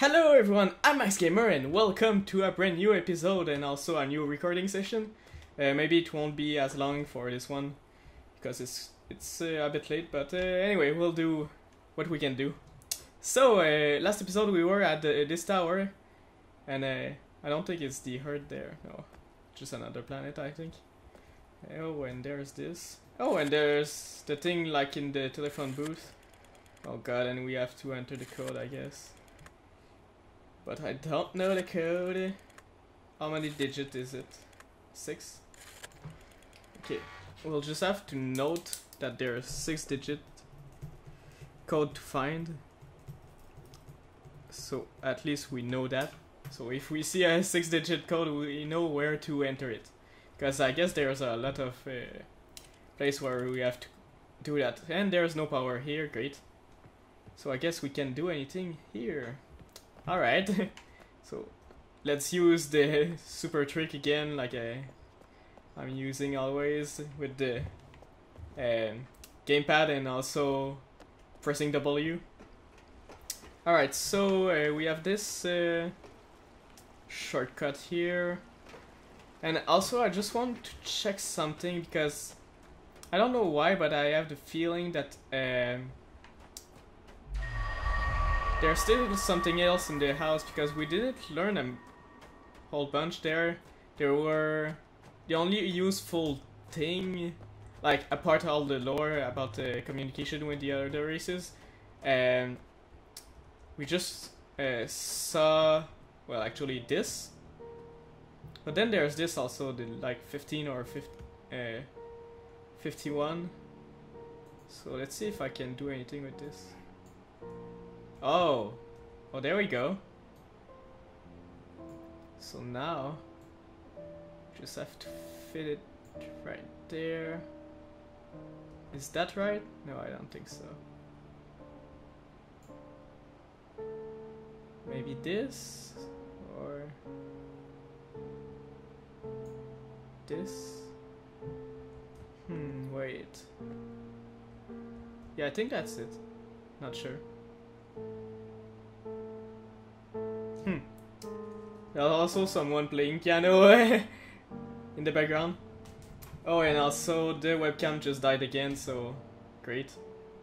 Hello everyone, I'm Max Gamer and welcome to a brand new episode and also a new recording session. Maybe it won't be as long for this one because it's a bit late, but anyway, we'll do what we can do. So last episode we were at this tower, and I don't think it's the Earth there. No, just another planet, I think. Oh, and there's this. Oh, and there's the thing like in the telephone booth. Oh god, and we have to enter the code, I guess. But I don't know the code. How many digits is it? 6? Okay, we'll just have to note that there's 6-digit code to find. So at least we know that. So if we see a 6-digit code, we know where to enter it. Because I guess there's a lot of place where we have to do that. And there's no power here, great. So I guess we can do anything here. Alright, so let's use the super trick again, like I'm using always with the gamepad and also pressing W. Alright, so we have this shortcut here. And also I just want to check something because I don't know why, but I have the feeling that there's still something else in the house because we didn't learn a whole bunch there. There were the only useful thing, like apart all the lore about the communication with the other races, and we just saw, well, actually this. But then there's this also, the like 15 or 51. So let's see if I can do anything with this. Oh, there we go. So now, just have to fit it right there. Is that right? No, I don't think so. Maybe this, or this? Wait. Yeah, I think that's it. Not sure. There's also someone playing piano in the background. Oh, and also the webcam just died again, so great.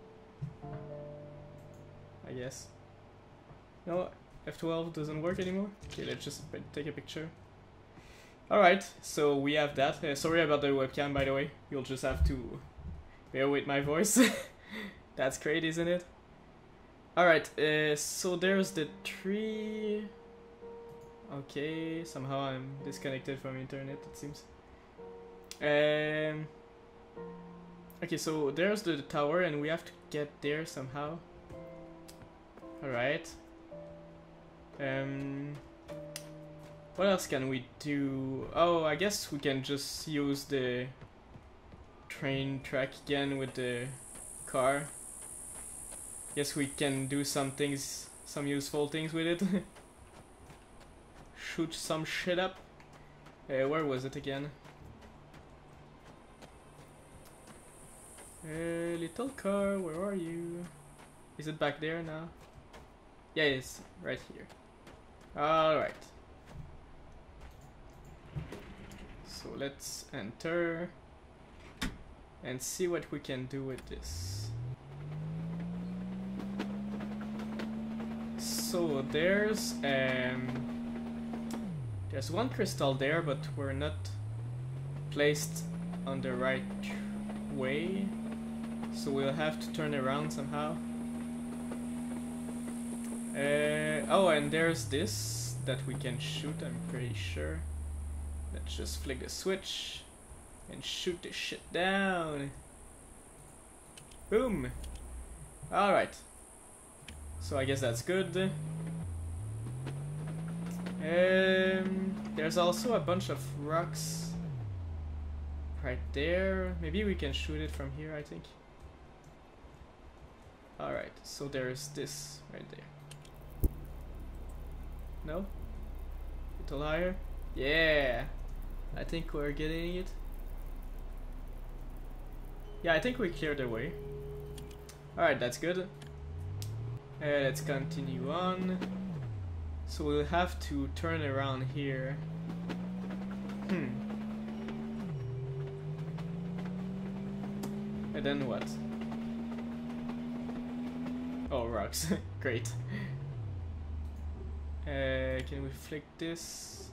I guess. No, F12 doesn't work anymore. Okay, let's just take a picture. Alright, so we have that. Sorry about the webcam, by the way. You'll just have to bear with my voice. That's great, isn't it? Alright, so there's the tree. Okay, somehow I'm disconnected from internet, it seems. Okay, so there's the tower and we have to get there somehow. Alright. What else can we do? Oh, I guess we can just use the train track again with the car. Guess we can do some things, some useful things with it. Shoot some shit up. Where was it again? Little car, where are you? Is it back there now? Yeah, it's right here. Alright. So let's enter and see what we can do with this. So there's one crystal there, but we're not placed on the right way, so we'll have to turn around somehow. Oh, and there's this that we can shoot, I'm pretty sure. Let's just flick the switch and shoot the shit down. Boom! Alright. So I guess that's good. There's also a bunch of rocks right there. Maybe we can shoot it from here, I think. Alright, so there's this right there. No? A little higher? Yeah! I think we're getting it. Yeah, I think we cleared the way. Alright, that's good. Let's continue on. So we'll have to turn around here. And then what? Oh, rocks. Great. Can we flick this?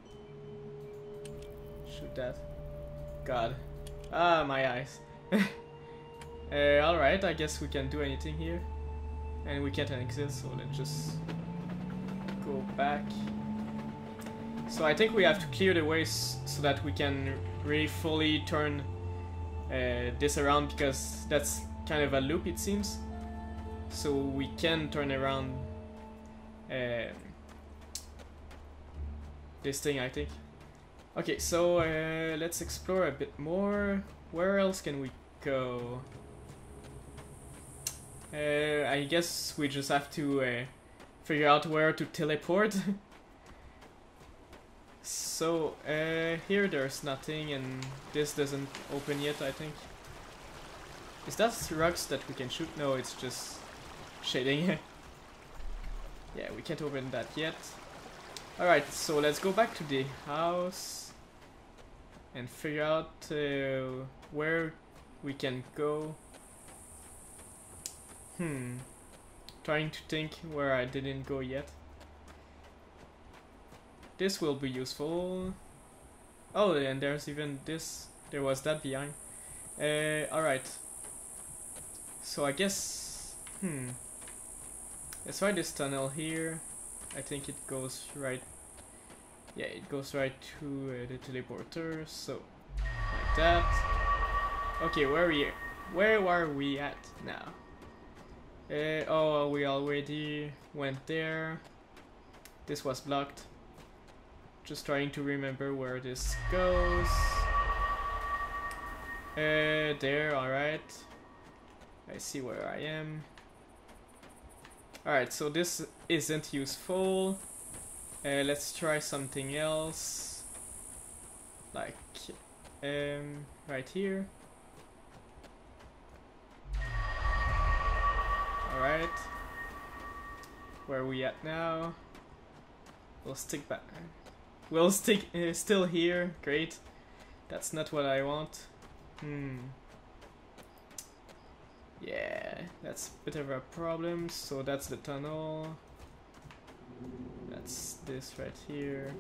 Shoot that. God. Ah, my eyes. Alright, I guess we can do anything here. And we can't exit, so let's just go back. So I think we have to clear the way so that we can really fully turn this around, because that's kind of a loop, it seems. So we can turn around this thing, I think. Okay, so let's explore a bit more. Where else can we go? I guess we just have to figure out where to teleport. So here there's nothing, and this doesn't open yet, I think. Is that rocks that we can shoot? No, it's just shading. Yeah, we can't open that yet. Alright, so let's go back to the house and figure out where we can go. Trying to think where I didn't go yet. This will be useful. Oh, and there's even this. There was that behind. Alright. So I guess... let's try this tunnel here. I think it goes right... Yeah, it goes right to the teleporter. So, like that. Okay, where are we at now? Oh, we already went there. This was blocked. Just trying to remember where this goes. There, alright. I see where I am. Alright, so this isn't useful. Let's try something else. Like, right here. Alright. Where are we at now? We'll stick back. We'll stick still here. Great. That's not what I want. Yeah, that's a bit of a problem. So that's the tunnel. That's this right here.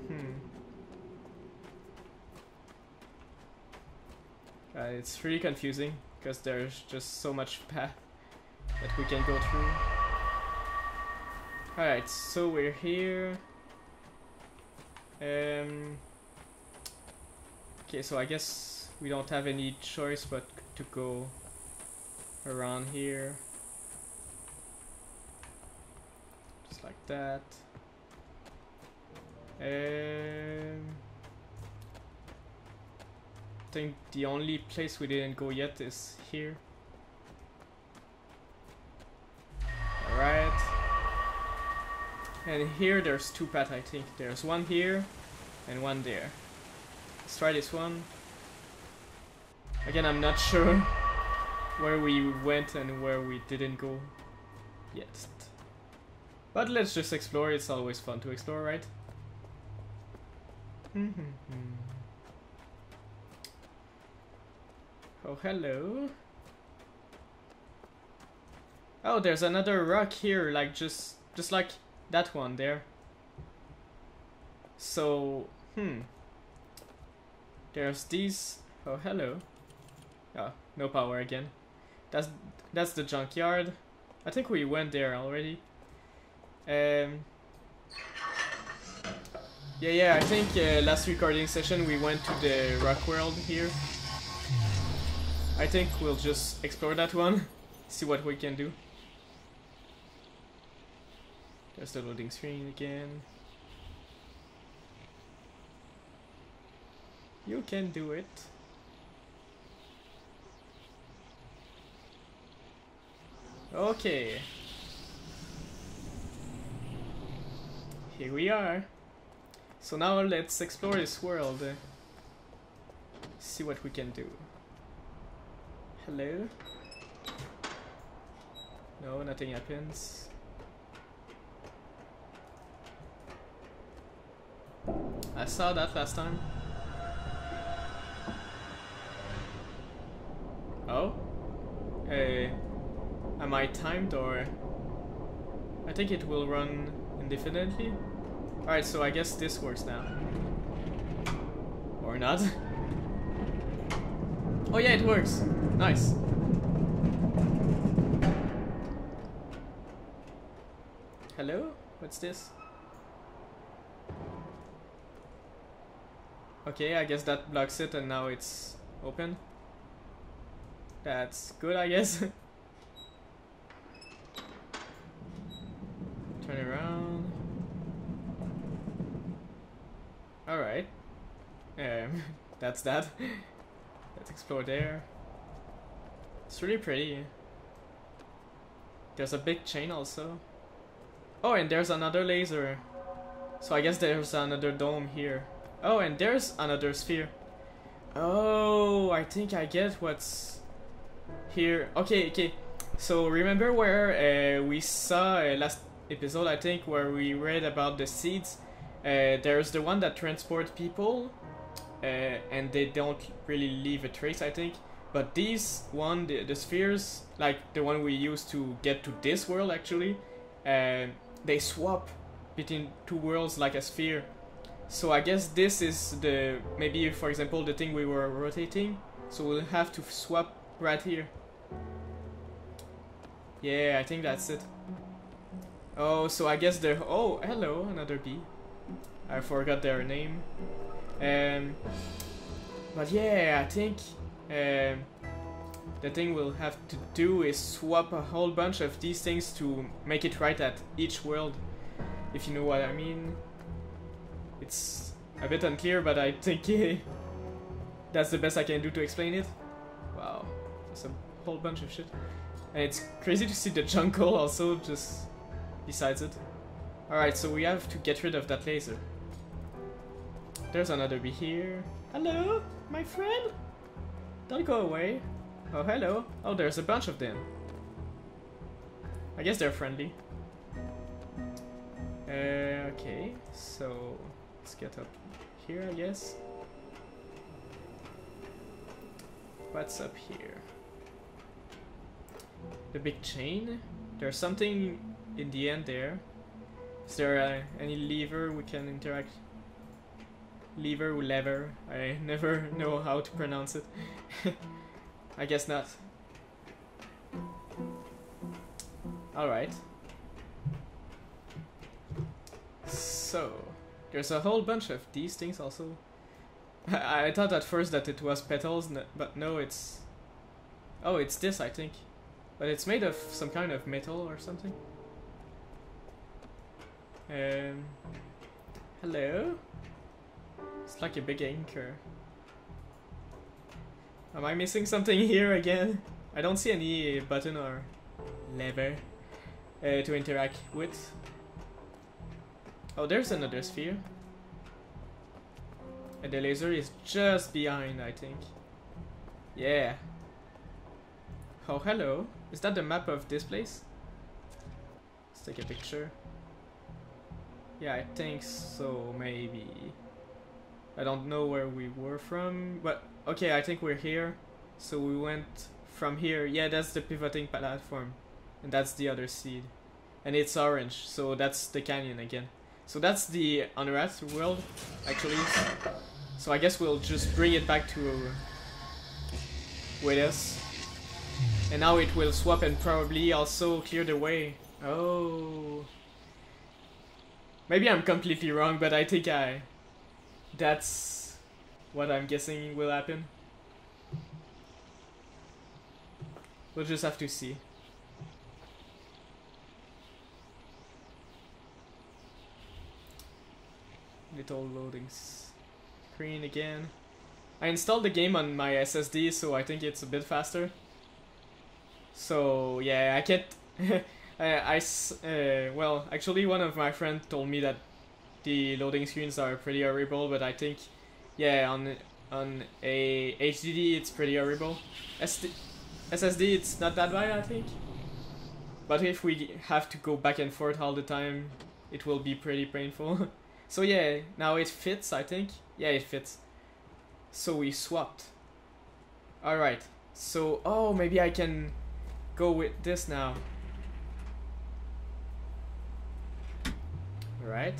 It's really confusing because there's just so much path that we can go through. Alright, so we're here. Okay, so I guess we don't have any choice but to go around here. Just like that. I think the only place we didn't go yet is here. Alright. And here there's two paths, I think. There's one here and one there. Let's try this one. Again, I'm not sure where we went and where we didn't go yet. But let's just explore. It's always fun to explore, right? Oh, hello. Oh, there's another rock here, like just like that one there. So, there's these. Oh, hello. Oh, no power again. That's the junkyard. I think we went there already. Yeah, I think last recording session we went to the Woooorld here. I think we'll just explore that one, see what we can do. There's the loading screen again. You can do it. Okay. Here we are. So now let's explore this world. See what we can do. Hello? No, nothing happens. I saw that last time. Oh? Am I timed or... I think it will run indefinitely. Alright, so I guess this works now. Or not. Oh yeah, it works. Nice. Hello? What's this? Okay, I guess that blocks it and now it's open. That's good, I guess. Turn around. Alright. That's that. Let's explore there. It's really pretty. There's a big chain also. Oh, and there's another laser. So I guess there's another dome here. Oh, and there's another sphere. Oh, I think I get what's here. Okay, okay. So remember where we saw last episode, I think, where we read about the seeds? There's the one that transports people, and they don't really leave a trace, I think. But these one, the spheres, like the one we used to get to this world, actually, they swap between two worlds like a sphere. So I guess this is the, maybe for example the thing we were rotating, so we'll have to swap right here. Yeah, I think that's it. Oh, so I guess they're, oh hello, another bee. I forgot their name. But yeah, I think the thing we'll have to do is swap a whole bunch of these things to make it right at each world, if you know what I mean. It's a bit unclear, but I think that's the best I can do to explain it. Wow, there's a whole bunch of shit. And it's crazy to see the jungle also just besides it. Alright, so we have to get rid of that laser. There's another bee here. Hello, my friend? Don't go away. Oh, hello. Oh, there's a bunch of them. I guess they're friendly. Okay, so let's get up here, I guess. What's up here? The big chain. There's something in the end there. Is there any lever we can interact? Lever or lever? I never know how to pronounce it. I guess not. Alright. So, there's a whole bunch of these things also. I thought at first that it was petals, but no, it's... Oh, it's this, I think. But it's made of some kind of metal or something. Hello? It's like a big anchor. Am I missing something here again? I don't see any button or lever to interact with. Oh, there's another sphere. And the laser is just behind, I think. Yeah. Oh, hello. Is that the map of this place? Let's take a picture. Yeah, I think so, maybe. I don't know where we were from, but okay, I think we're here. So we went from here. Yeah, that's the pivoting platform. And that's the other seed. And it's orange, so that's the canyon again. So that's the Unwrapped world, actually. So I guess we'll just bring it back to with us. And now it will swap and probably also clear the way. Oh. Maybe I'm completely wrong, but I think that's what I'm guessing will happen. We'll just have to see. Little loading screen again. I installed the game on my SSD, so I think it's a bit faster. So yeah, I can't. Well, actually, one of my friends told me that the loading screens are pretty horrible, but I think, yeah, on a HDD it's pretty horrible. SSD it's not that bad, I think. But if we have to go back and forth all the time, it will be pretty painful. So yeah, now it fits, I think. Yeah, it fits. So we swapped. Alright, so, oh, maybe I can go with this now. Right.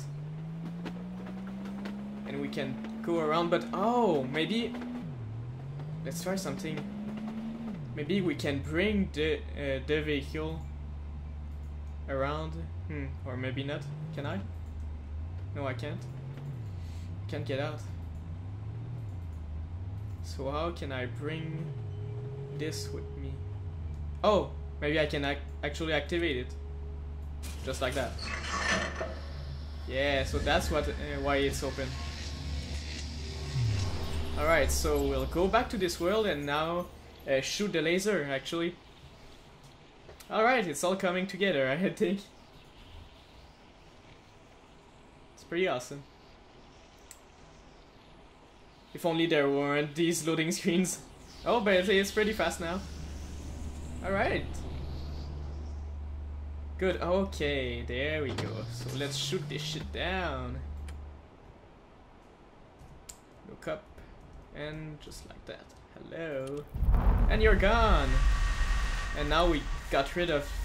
And we can go around, but oh, maybe let's try something. Maybe we can bring the vehicle around. Or maybe not. Can I? No, I can't. Can't get out. So how can I bring this with me? Oh, maybe I can actually activate it. Just like that. Yeah, so that's what why it's open. Alright, so we'll go back to this world and now shoot the laser, actually. Alright, it's all coming together, I think. It's pretty awesome. If only there weren't these loading screens. Oh, but it's pretty fast now. Alright. Good, okay, there we go. So let's shoot this shit down. Look up. And just like that. Hello. And you're gone! And now we got rid of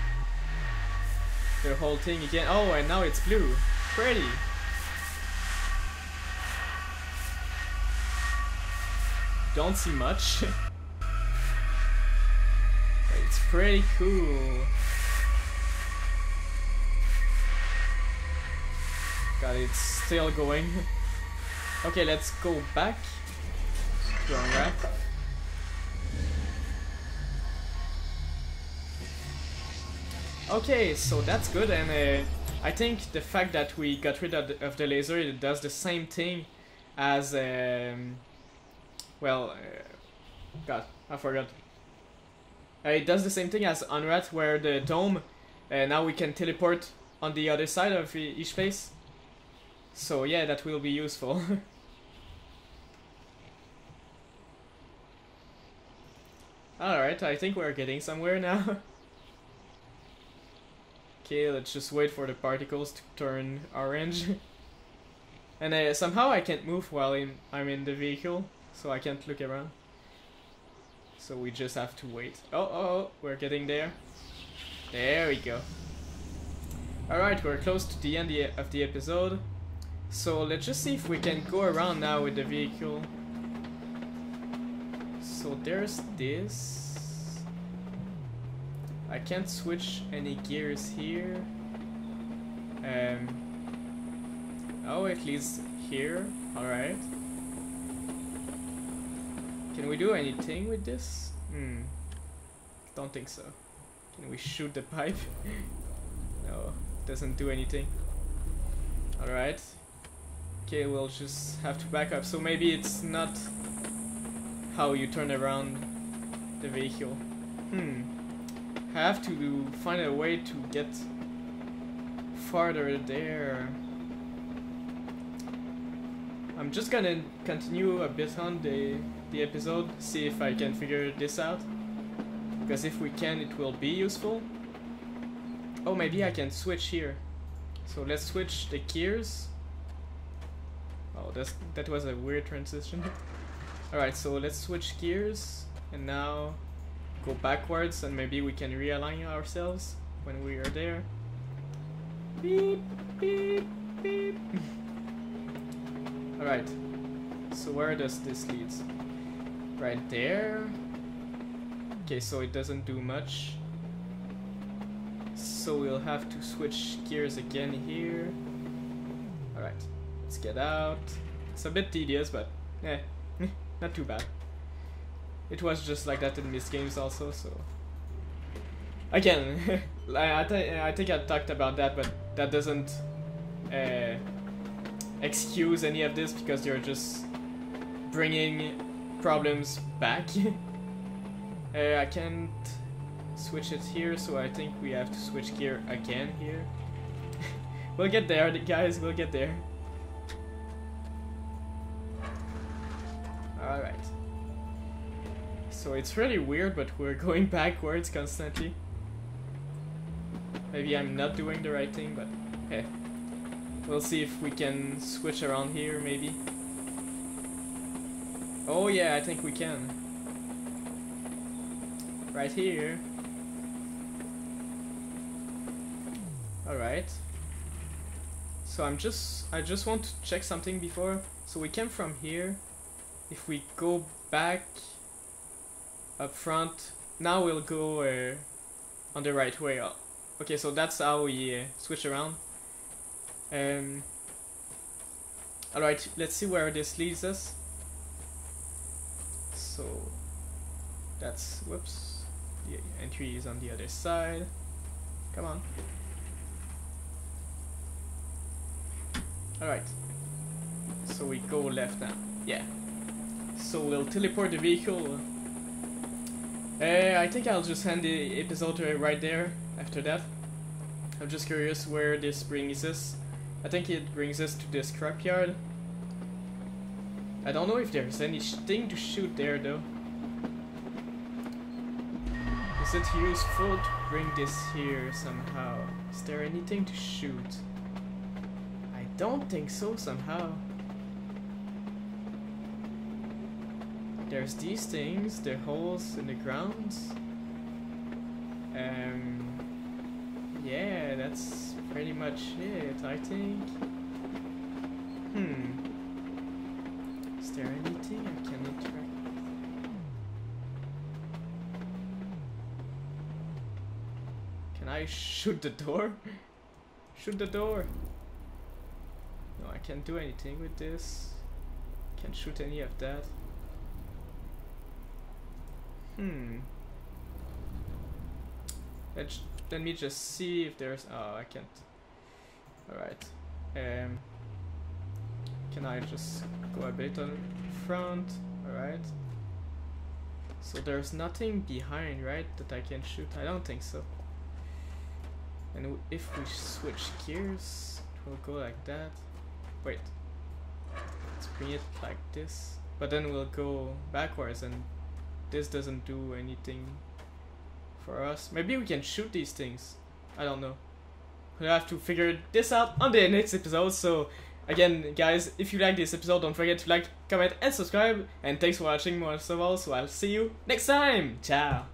the whole thing again. Oh, and now it's blue. Pretty. Don't see much. But it's pretty cool. God, it's still going. Okay, let's go back to our rat. Okay, so that's good, and I think the fact that we got rid of the laser, it does the same thing as God, I forgot. It does the same thing as Unrat, where the dome, now we can teleport on the other side of each place. So yeah, that will be useful. Alright, I think we're getting somewhere now. Okay, let's just wait for the particles to turn orange. And somehow I can't move while I'm in the vehicle, so I can't look around. So we just have to wait. Oh, we're getting there. There we go. Alright, we're close to the end of the episode. So let's just see if we can go around now with the vehicle. So there's this. I can't switch any gears here. Oh, at least here. Alright. Can we do anything with this? Don't think so. Can we shoot the pipe? No, doesn't do anything. Alright. Okay, we'll just have to back up. So maybe it's not how you turn around the vehicle. I have to find a way to get farther there. I'm just gonna continue a bit on the episode, see if I can figure this out. Because if we can, it will be useful. Oh, maybe I can switch here. So let's switch the gears. Oh, that was a weird transition. Alright, so let's switch gears. And now go backwards and maybe we can realign ourselves when we are there. Beep, beep, beep. Alright, so where does this lead? Right there. Okay, so it doesn't do much. So we'll have to switch gears again here. Alright, let's get out. It's a bit tedious, but not too bad. It was just like that in these games also, so... Again, I think I talked about that, but that doesn't excuse any of this because they're just bringing problems back. I can't switch it here, so I think we have to switch gear again here. We'll get there, guys, we'll get there. Alright. So it's really weird, but we're going backwards constantly. Maybe I'm not doing the right thing, but hey. We'll see if we can switch around here, maybe. Oh yeah, I think we can. Right here. Alright. So I just want to check something before. So we came from here. If we go back up front, now we'll go on the right way. Okay, so that's how we switch around. Alright, let's see where this leads us. So that's, whoops, the entry is on the other side. Come on. Alright, so we go left now. Yeah, so we'll teleport the vehicle. I think I'll just end the episode right there after that. I'm just curious where this brings us. I think it brings us to the scrapyard. I don't know if there's anything to shoot there though. Is it useful to bring this here somehow? Is there anything to shoot? I don't think so somehow. There's these things, the holes in the ground. Yeah, that's pretty much it, I think. Is there anything I can interact with? Can I shoot the door? Shoot the door! No, I can't do anything with this. Can't shoot any of that. Let me just see if there's... Oh, I can't. Alright. Can I just go a bit on front? Alright. So there's nothing behind, right, that I can shoot? I don't think so. And if we switch gears, it will go like that. Wait. Let's bring it like this. But then we'll go backwards and this doesn't do anything for us. Maybe we can shoot these things. I don't know. We'll have to figure this out on the next episode. So again, guys, if you like this episode, don't forget to like, comment and subscribe. And thanks for watching most of all. So I'll see you next time. Ciao.